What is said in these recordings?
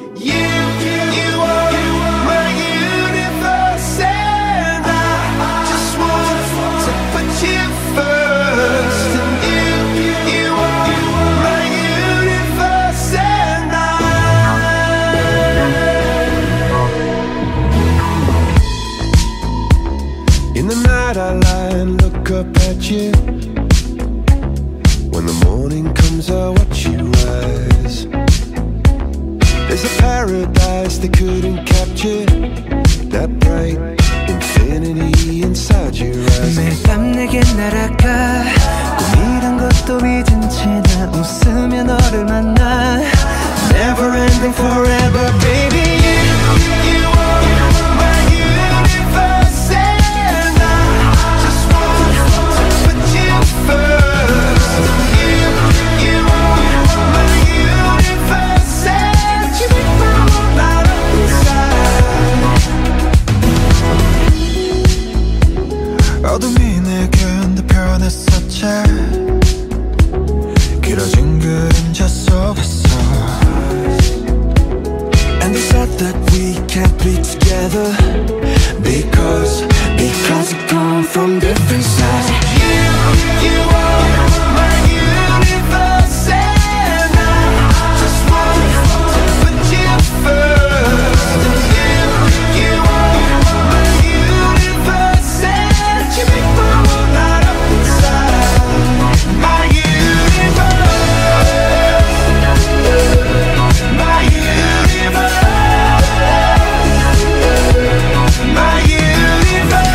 You are my universe, and I just want to put you first. And you are my universe, and in the night I lie and look up at you. When the morning comes I watch you rise. There's a paradise they couldn't capture, that bright infinity inside your eyes. 매일 밤 내게 날아가 꿈이란 것도 잊은 채 나 웃으며 너를 만나. Never ending forever baby. You are my universe, and I just want to put you first. You are my universe, and you make my world light up inside. 어둠이 내게 변했었지. 길어진 그림자 속에서. And they said that we can't be together because we come from different sides. You are my universe, and I just want to put you first. You are my universe, and you make my world light up inside. My universe, my universe, my universe.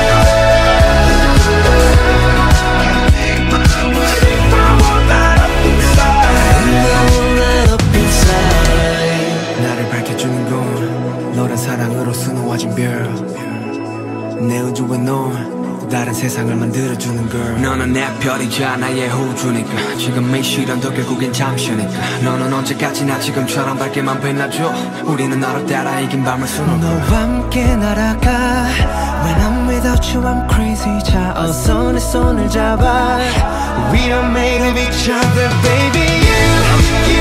나를 밝혀주는 건 너란 사랑으로 수놓아진 별. 내 우주에 넌 또 다른 세상을 만들어주는 걸. 너는 내 별이자 나의 호주니까. 지금 이 시련도 결국엔 잠시니까. 너는 언제까지나 지금처럼 밝게만 빛나줘. 우리는 너를 따라 이긴 밤을 수놓아. 너와 함께 날아가. When I'm without you I'm crazy. 자 어서 내 손을 잡아. We are made of each other baby. You